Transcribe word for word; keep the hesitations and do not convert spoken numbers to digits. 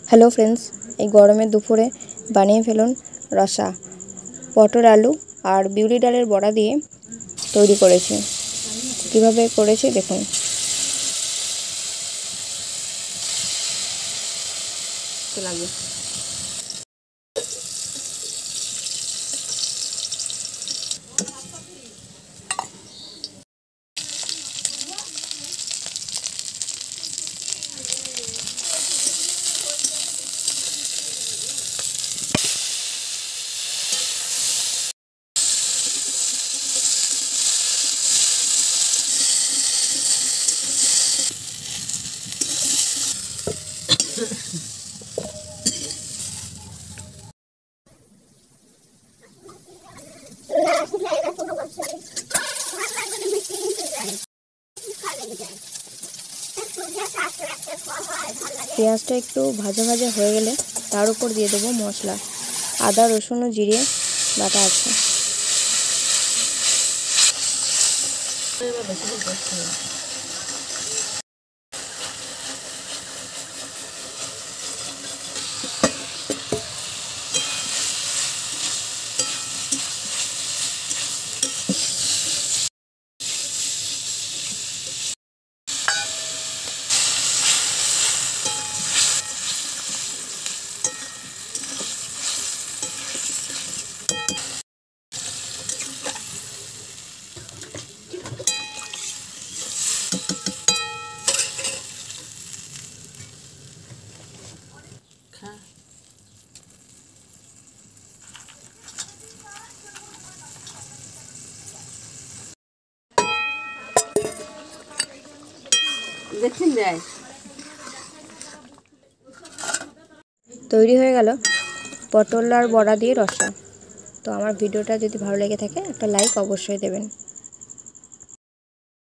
Hello friends, এই গরমের দুপুরে বানিয়ে ফেলুন রসা। পটল আলু আর বিউলি ডালের বড়া দিয়ে তৈরি করেছি। কিভাবে করেছি দেখুন। লাগবে পেঁয়াজটা একটু ভাজা ভাজা হয়ে গেলে তার উপর দিয়ে দেবো মশলা। আদা রসুন ও জিরে বাটা আছে। তৈরি হয়ে গেল পটল আর বড়া দিয়ে রসা। তো আমার ভিডিওটা যদি ভালো লেগে থাকে একটা লাইক অবশ্যই দেবেন।